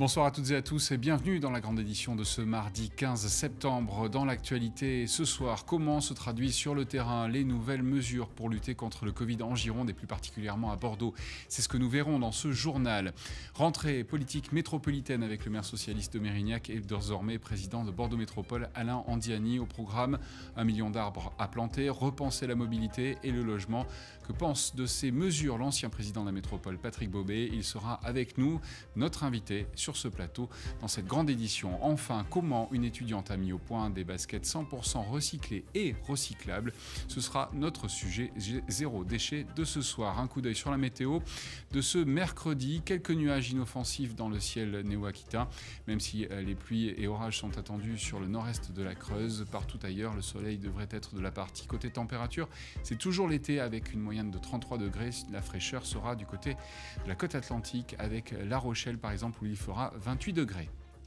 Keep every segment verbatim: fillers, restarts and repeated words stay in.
Bonsoir à toutes et à tous et bienvenue dans la grande édition de ce mardi quinze septembre. Dans l'actualité ce soir, comment se traduisent sur le terrain les nouvelles mesures pour lutter contre le Covid en Gironde et plus particulièrement à Bordeaux? C'est ce que nous verrons dans ce journal. Rentrée politique métropolitaine avec le maire socialiste de Mérignac et désormais président de Bordeaux Métropole, Alain Andiani. Au programme, un million d'arbres à planter, repenser la mobilité et le logement. Que pense de ces mesures l'ancien président de la métropole, Patrick Bobet? Il sera avec nous, notre invité sur ce plateau dans cette grande édition. Enfin, comment une étudiante a mis au point des baskets cent pour cent recyclées et recyclables? Ce sera notre sujet zéro déchet de ce soir. Un coup d'œil sur la météo de ce mercredi. Quelques nuages inoffensifs dans le ciel néo-aquitain, même si les pluies et orages sont attendus sur le nord-est de la Creuse. Partout ailleurs, le soleil devrait être de la partie. Côté température, c'est toujours l'été avec une moyenne de trente-trois degrés. La fraîcheur sera du côté de la côte atlantique avec La Rochelle par exemple où il fera vingt-huit degrés.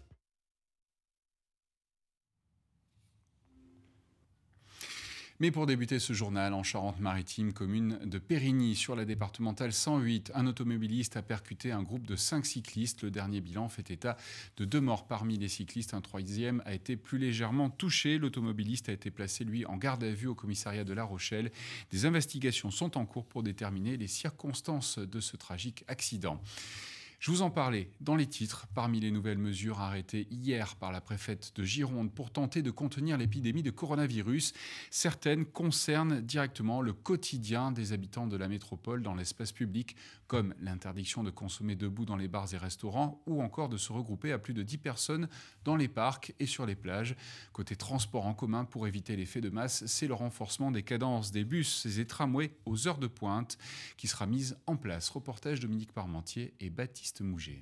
Mais pour débuter ce journal, en Charente-Maritime, commune de Périgny, sur la départementale cent huit, un automobiliste a percuté un groupe de cinq cyclistes. Le dernier bilan fait état de deux morts parmi les cyclistes. Un troisième a été plus légèrement touché. L'automobiliste a été placé, lui, en garde à vue au commissariat de La Rochelle. Des investigations sont en cours pour déterminer les circonstances de ce tragique accident. Je vous en parlais dans les titres. Parmi les nouvelles mesures arrêtées hier par la préfète de Gironde pour tenter de contenir l'épidémie de coronavirus, certaines concernent directement le quotidien des habitants de la métropole dans l'espace public, comme l'interdiction de consommer debout dans les bars et restaurants ou encore de se regrouper à plus de dix personnes dans les parcs et sur les plages. Côté transport en commun, pour éviter l'effet de masse, c'est le renforcement des cadences des bus et tramways aux heures de pointe qui sera mise en place. Reportage Dominique Parmentier et Baptiste Mouget.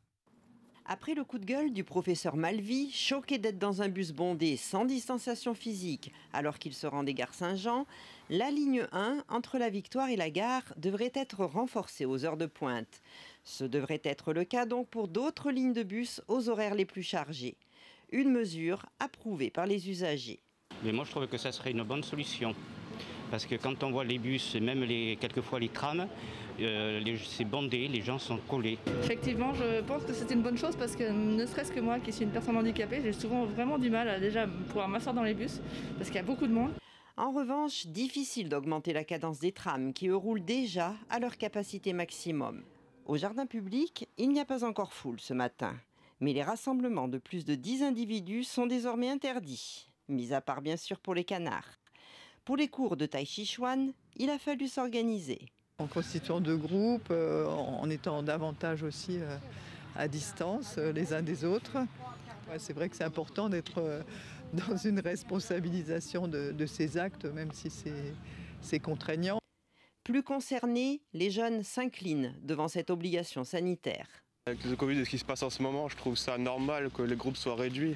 Après le coup de gueule du professeur Malvy, choqué d'être dans un bus bondé sans distanciation physique alors qu'il se rendait gare Saint-Jean, la ligne un entre la Victoire et la gare devrait être renforcée aux heures de pointe. Ce devrait être le cas donc pour d'autres lignes de bus aux horaires les plus chargés. Une mesure approuvée par les usagers. Mais moi je trouve que ça serait une bonne solution. Parce que quand on voit les bus et même les, quelquefois les trams, euh, c'est bondé, les gens sont collés. Effectivement, je pense que c'est une bonne chose parce que ne serait-ce que moi qui suis une personne handicapée, j'ai souvent vraiment du mal à déjà pouvoir m'asseoir dans les bus parce qu'il y a beaucoup de monde. En revanche, difficile d'augmenter la cadence des trams qui eux roulent déjà à leur capacité maximum. Au jardin public, il n'y a pas encore foule ce matin. Mais les rassemblements de plus de dix individus sont désormais interdits, mis à part bien sûr pour les canards. Pour les cours de Tai Chi Chuan, il a fallu s'organiser. En constituant deux groupes, euh, en étant davantage aussi euh, à distance euh, les uns des autres. Ouais, c'est vrai que c'est important d'être euh, dans une responsabilisation de, de ces actes, même si c'est contraignant. Plus concernés, les jeunes s'inclinent devant cette obligation sanitaire. Avec le Covid et ce qui se passe en ce moment, je trouve ça normal que les groupes soient réduits.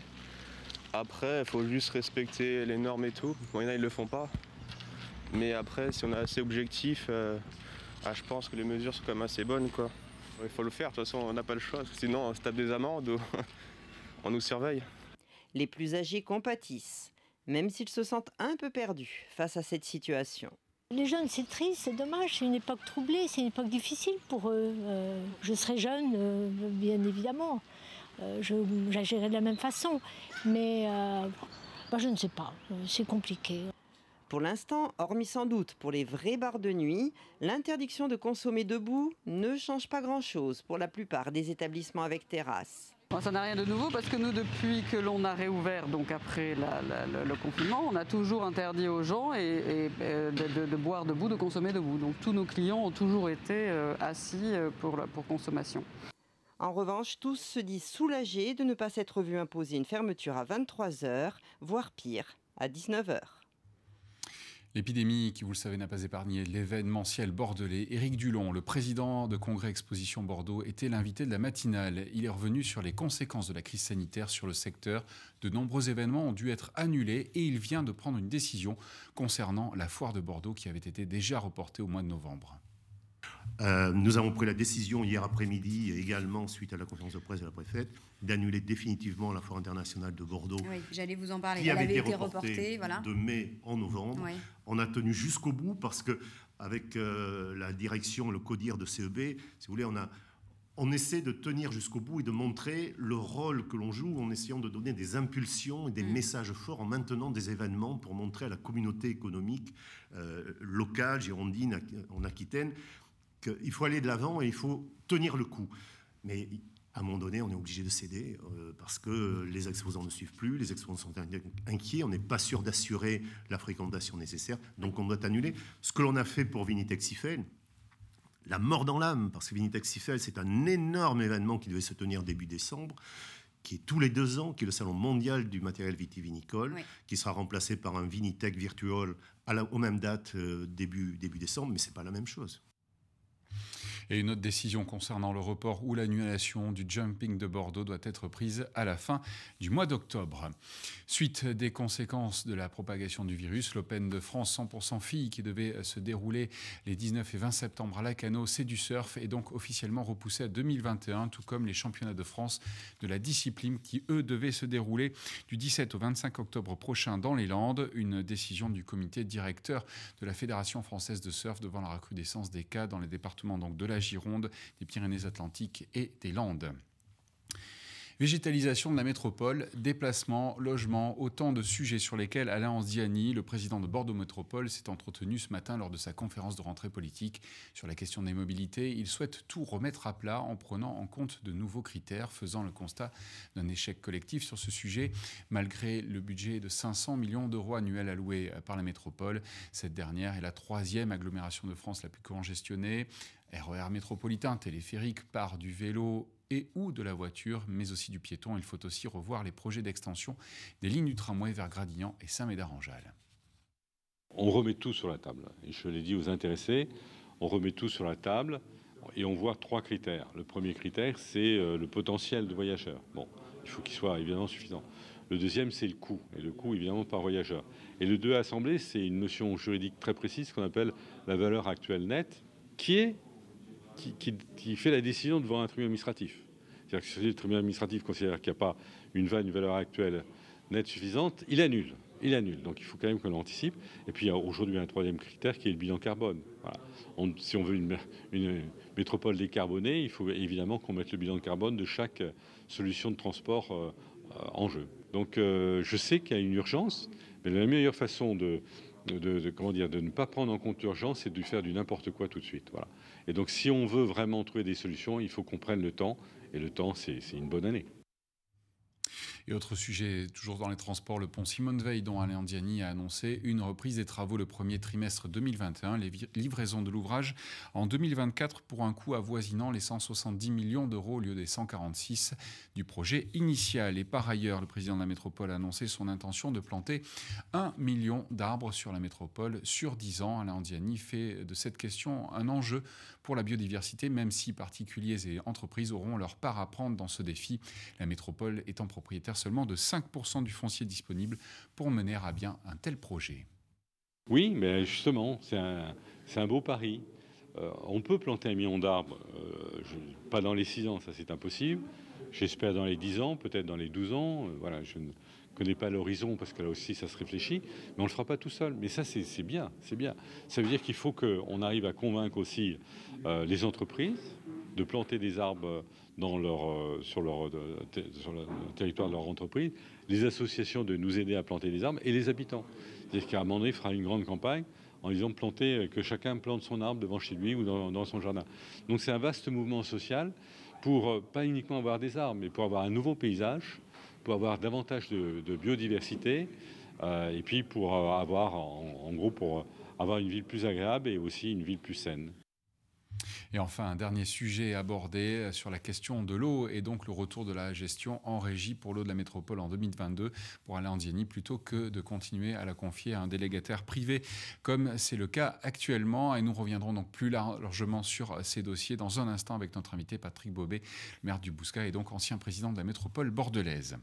Après, il faut juste respecter les normes et tout. Bon, il y en a, ils ne le font pas. Mais après, si on est assez objectif, euh, ah, je pense que les mesures sont quand même assez bonnes, quoi. Il faut le faire, de toute façon, on n'a pas le choix. Sinon, on se tape des amendes ou on nous surveille. Les plus âgés compatissent, même s'ils se sentent un peu perdus face à cette situation. Les jeunes, c'est triste, c'est dommage, c'est une époque troublée, c'est une époque difficile pour eux. Euh, je serai jeune, euh, bien évidemment. Euh, j'agirai de la même façon, mais euh, bah, je ne sais pas, c'est compliqué. Pour l'instant, hormis sans doute pour les vrais bars de nuit, l'interdiction de consommer debout ne change pas grand-chose pour la plupart des établissements avec terrasse. Bon, ça n'a rien de nouveau parce que nous, depuis que l'on a réouvert, donc après la, la, le, le confinement, on a toujours interdit aux gens et, et, et de, de, de boire debout, de consommer debout. Donc tous nos clients ont toujours été euh, assis pour, la, pour consommation. En revanche, tous se disent soulagés de ne pas s'être vus imposer une fermeture à vingt-trois heures, voire pire, à dix-neuf heures. L'épidémie, qui vous le savez, n'a pas épargné l'événementiel bordelais. Éric Dulon, le président de Congrès Exposition Bordeaux, était l'invité de la matinale. Il est revenu sur les conséquences de la crise sanitaire sur le secteur. De nombreux événements ont dû être annulés et il vient de prendre une décision concernant la foire de Bordeaux qui avait été déjà reportée au mois de novembre. Euh, nous avons pris la décision hier après-midi, également suite à la conférence de presse de la préfète, d'annuler définitivement la foire internationale de Bordeaux. Oui, j'allais vous en parler. Qui Elle avait avait été été reportée, reportée, voilà. de mai en novembre. Oui. On a tenu jusqu'au bout parce que, avec euh, la direction, le CODIR de C E B, si vous voulez, on a, on essaie de tenir jusqu'au bout et de montrer le rôle que l'on joue en essayant de donner des impulsions et des mmh. messages forts en maintenant des événements pour montrer à la communauté économique euh, locale, girondine, en Aquitaine, qu'il faut aller de l'avant et il faut tenir le coup. Mais à un moment donné, on est obligé de céder euh, parce que les exposants ne suivent plus, les exposants sont inquiets, on n'est pas sûr d'assurer la fréquentation nécessaire, donc on doit annuler. Ce que l'on a fait pour Vinitex-IFEL, la mort dans l'âme, parce que Vinitex-IFEL, c'est un énorme événement qui devait se tenir début décembre, qui est tous les deux ans, qui est le salon mondial du matériel vitivinicole, oui. qui sera remplacé par un Vinitec Virtual à la, aux mêmes dates, euh, début, début décembre, mais ce n'est pas la même chose. Et une autre décision concernant le report ou l'annulation du jumping de Bordeaux doit être prise à la fin du mois d'octobre. Suite des conséquences de la propagation du virus, l'Open de France cent pour cent filles qui devait se dérouler les dix-neuf et vingt septembre à Lacanau, c'est du surf, est donc officiellement repoussé à deux mille vingt et un, tout comme les championnats de France de la discipline qui, eux, devaient se dérouler du dix-sept au vingt-cinq octobre prochain dans les Landes. Une décision du comité directeur de la Fédération française de surf devant la recrudescence des cas dans les départements donc de la Gironde, des Pyrénées-Atlantiques et des Landes. Végétalisation de la métropole, déplacement, logement, autant de sujets sur lesquels Alain Anziani, le président de Bordeaux Métropole, s'est entretenu ce matin lors de sa conférence de rentrée politique sur la question des mobilités. Il souhaite tout remettre à plat en prenant en compte de nouveaux critères, faisant le constat d'un échec collectif sur ce sujet. Malgré le budget de cinq cents millions d'euros annuels alloués par la métropole, cette dernière est la troisième agglomération de France la plus congestionnée. R E R métropolitain, téléphérique, part du vélo et ou de la voiture, mais aussi du piéton. Il faut aussi revoir les projets d'extension des lignes du tramway vers Gradignan et Saint-Médard-en-Jalles. On remet tout sur la table. Et je l'ai dit aux intéressés, on remet tout sur la table et on voit trois critères. Le premier critère, c'est le potentiel de voyageurs. Bon, il faut qu'il soit évidemment suffisant. Le deuxième, c'est le coût, et le coût évidemment par voyageur. Et le deux assemblé, c'est une notion juridique très précise qu'on appelle la valeur actuelle nette, qui est Qui, qui, qui fait la décision devant un tribunal administratif. C'est-à-dire que si le tribunal administratif considère qu'il n'y a pas une, une valeur actuelle nette suffisante, il annule. Il annule. Donc il faut quand même qu'on l'anticipe. Et puis il y a aujourd'hui un troisième critère qui est le bilan carbone. Voilà. On, si on veut une, une métropole décarbonée, il faut évidemment qu'on mette le bilan carbone de chaque solution de transport euh, en jeu. Donc euh, je sais qu'il y a une urgence, mais la meilleure façon de De, de, de, comment dire, de ne pas prendre en compte l'urgence, c'est de faire du n'importe quoi tout de suite. Voilà. Et donc, si on veut vraiment trouver des solutions, il faut qu'on prenne le temps. Et le temps, c'est une bonne année. Et autre sujet, toujours dans les transports, le pont Simone Veil, dont Alain Anziani a annoncé une reprise des travaux le premier trimestre deux mille vingt et un, les livraisons de l'ouvrage en deux mille vingt-quatre pour un coût avoisinant les cent soixante-dix millions d'euros au lieu des cent quarante-six du projet initial. Et par ailleurs, le président de la métropole a annoncé son intention de planter un million d'arbres sur la métropole sur dix ans. Alain Anziani fait de cette question un enjeu pour la biodiversité, même si particuliers et entreprises auront leur part à prendre dans ce défi. La métropole étant propriétaire seulement de cinq pour cent du foncier disponible pour mener à bien un tel projet. Oui, mais justement, c'est un, c'est un beau pari. Euh, on peut planter un million d'arbres, euh, je, pas dans les six ans, ça c'est impossible. J'espère dans les dix ans, peut-être dans les douze ans. Euh, voilà, je ne connais pas l'horizon parce que là aussi ça se réfléchit, mais on ne le fera pas tout seul. Mais ça c'est bien, c'est bien. Ça veut dire qu'il faut qu'on arrive à convaincre aussi euh, les entreprises de planter des arbres dans leur, euh, sur, leur, euh, sur le territoire de leur entreprise, les associations de nous aider à planter des arbres et les habitants. C'est-à-dire qu'à un moment donné, il fera une grande campagne en disant planter, que chacun plante son arbre devant chez lui ou dans, dans son jardin. Donc c'est un vaste mouvement social pour euh, pas uniquement avoir des arbres, mais pour avoir un nouveau paysage, pour avoir davantage de, de biodiversité euh, et puis pour avoir, en, en gros, pour avoir une ville plus agréable et aussi une ville plus saine. Et enfin, un dernier sujet abordé sur la question de l'eau et donc le retour de la gestion en régie pour l'eau de la métropole en deux mille vingt-deux pour Alain Anziani, plutôt que de continuer à la confier à un délégataire privé comme c'est le cas actuellement. Et nous reviendrons donc plus largement sur ces dossiers dans un instant avec notre invité Patrick Bobet, maire du Bouscat et donc ancien président de la métropole bordelaise.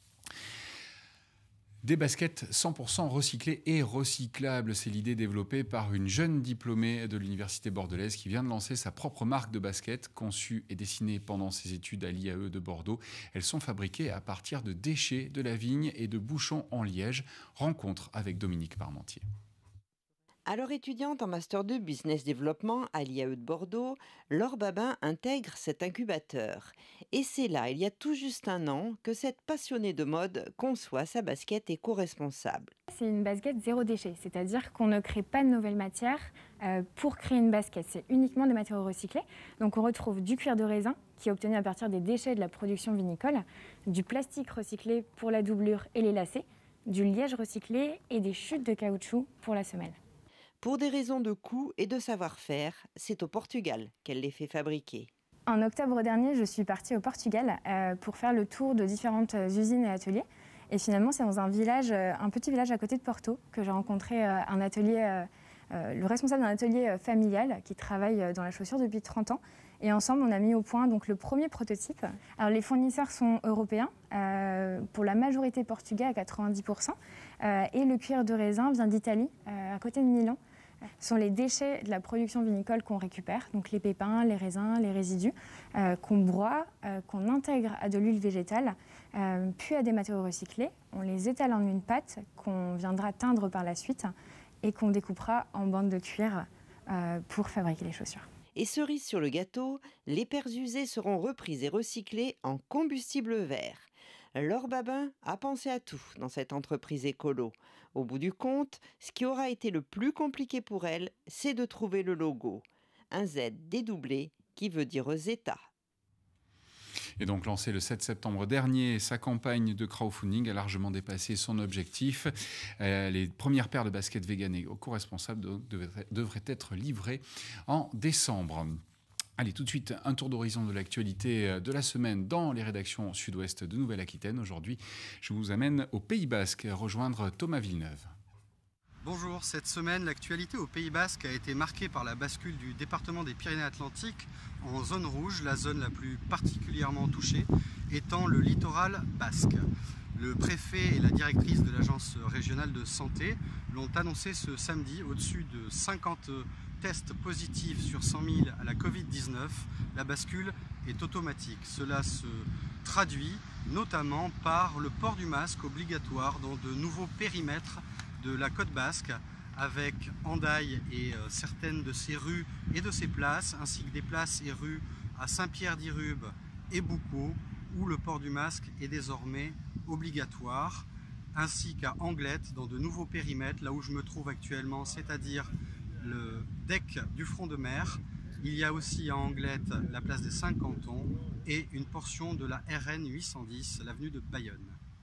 Des baskets cent pour cent recyclées et recyclables, c'est l'idée développée par une jeune diplômée de l'université bordelaise qui vient de lancer sa propre marque de baskets, conçue et dessinée pendant ses études à l'I A E de Bordeaux. Elles sont fabriquées à partir de déchets de la vigne et de bouchons en liège. Rencontre avec Dominique Parmentier. Alors étudiante en Master deux Business Développement à l'I A E de Bordeaux, Laure Babin intègre cet incubateur. Et c'est là, il y a tout juste un an, que cette passionnée de mode conçoit sa basket éco-responsable. C'est une basket zéro déchet, c'est-à-dire qu'on ne crée pas de nouvelles matières euh, pour créer une basket. C'est uniquement des matériaux recyclés. Donc on retrouve du cuir de raisin qui est obtenu à partir des déchets de la production vinicole, du plastique recyclé pour la doublure et les lacets, du liège recyclé et des chutes de caoutchouc pour la semelle. Pour des raisons de coût et de savoir-faire, c'est au Portugal qu'elle les fait fabriquer. En octobre dernier, je suis partie au Portugal euh, pour faire le tour de différentes usines et ateliers. Et finalement, c'est dans un village, euh, un petit village à côté de Porto, que j'ai rencontré euh, un atelier, euh, euh, le responsable d'un atelier euh, familial qui travaille dans la chaussure depuis trente ans. Et ensemble, on a mis au point donc, le premier prototype. Alors, les fournisseurs sont européens, euh, pour la majorité portugais à quatre-vingt-dix pour cent. Euh, et le cuir de raisin vient d'Italie, euh, à côté de Milan. Ce sont les déchets de la production vinicole qu'on récupère, donc les pépins, les raisins, les résidus, euh, qu'on broie, euh, qu'on intègre à de l'huile végétale, euh, puis à des matériaux recyclés. On les étale en une pâte qu'on viendra teindre par la suite et qu'on découpera en bandes de cuir euh, pour fabriquer les chaussures. Et cerise sur le gâteau, les paires usées seront reprises et recyclées en combustible vert. Laure Babin a pensé à tout dans cette entreprise écolo. Au bout du compte, ce qui aura été le plus compliqué pour elle, c'est de trouver le logo. Un Z dédoublé qui veut dire Zeta. Et donc lancé le sept septembre dernier, sa campagne de crowdfunding a largement dépassé son objectif. Euh, les premières paires de baskets véganes et éco-responsables devraient, devraient être livrées en décembre. Allez, tout de suite, un tour d'horizon de l'actualité de la semaine dans les rédactions sud-ouest de Nouvelle-Aquitaine. Aujourd'hui, je vous amène au Pays Basque, rejoindre Thomas Villeneuve. Bonjour, cette semaine, l'actualité au Pays Basque a été marquée par la bascule du département des Pyrénées-Atlantiques en zone rouge, la zone la plus particulièrement touchée étant le littoral basque. Le préfet et la directrice de l'agence régionale de santé l'ont annoncé ce samedi. Au-dessus de cinquante tests positifs sur cent mille à la Covid dix-neuf, la bascule est automatique. Cela se traduit notamment par le port du masque obligatoire dans de nouveaux périmètres de la côte basque, avec Hendaye et euh, certaines de ses rues et de ses places, ainsi que des places et rues à Saint-Pierre-d'Irube et Boucau, où le port du masque est désormais obligatoire, ainsi qu'à Anglette, dans de nouveaux périmètres, là où je me trouve actuellement, c'est-à-dire le deck du front de mer. Il y a aussi à Anglette la place des Cinq Cantons et une portion de la R N huit cent dix, l'avenue de Bayonne.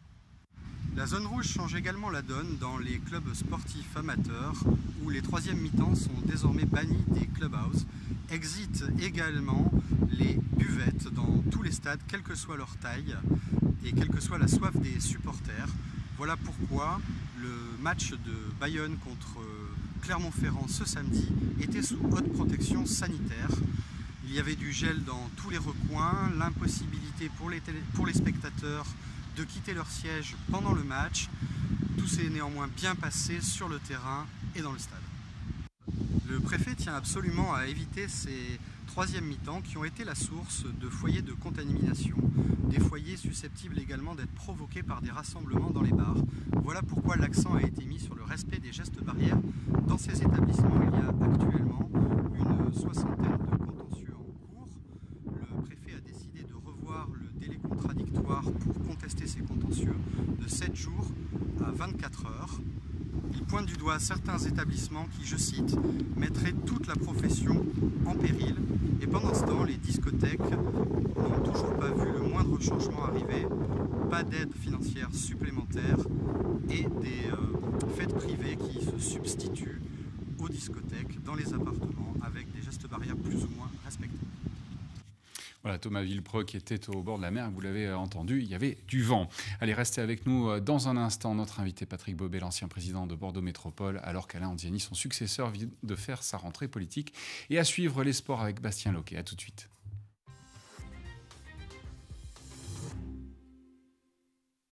La zone rouge change également la donne dans les clubs sportifs amateurs où les troisièmes mi-temps sont désormais bannis des clubhouses. Exit également les buvettes dans tous les stades, quelle que soit leur taille et quelle que soit la soif des supporters. Voilà pourquoi le match de Bayonne contre Clermont-Ferrand ce samedi était sous haute protection sanitaire. Il y avait du gel dans tous les recoins, l'impossibilité pour les, télé pour les spectateurs de quitter leur siège pendant le match. Tout s'est néanmoins bien passé sur le terrain et dans le stade. Le préfet tient absolument à éviter ces troisième mi-temps qui ont été la source de foyers de contamination, des foyers susceptibles également d'être provoqués par des rassemblements dans les bars. Voilà pourquoi l'accent a été mis sur le respect des gestes barrières dans ces établissements. Il y a actuellement une soixantaine de contentieux en cours. Le préfet a décidé de revoir le délai contradictoire pour contester ces contentieux de sept jours à vingt-quatre heures. Il pointe du doigt certains établissements qui, je cite, mettraient toute la profession en péril. Et pendant ce temps, les discothèques n'ont toujours pas vu le moindre changement arriver, pas d'aide financière supplémentaire et des euh, fêtes privées qui se substituent aux discothèques dans les appartements avec des gestes barrières plus ou moins respectés. Voilà, Thomas Villepreux qui était au bord de la mer, vous l'avez entendu, il y avait du vent. Allez, restez avec nous dans un instant. Notre invité Patrick Bobet, l'ancien président de Bordeaux Métropole, alors qu'Alain Anziani, son successeur, vient de faire sa rentrée politique. Et à suivre les sports avec Bastien Loquet. À tout de suite.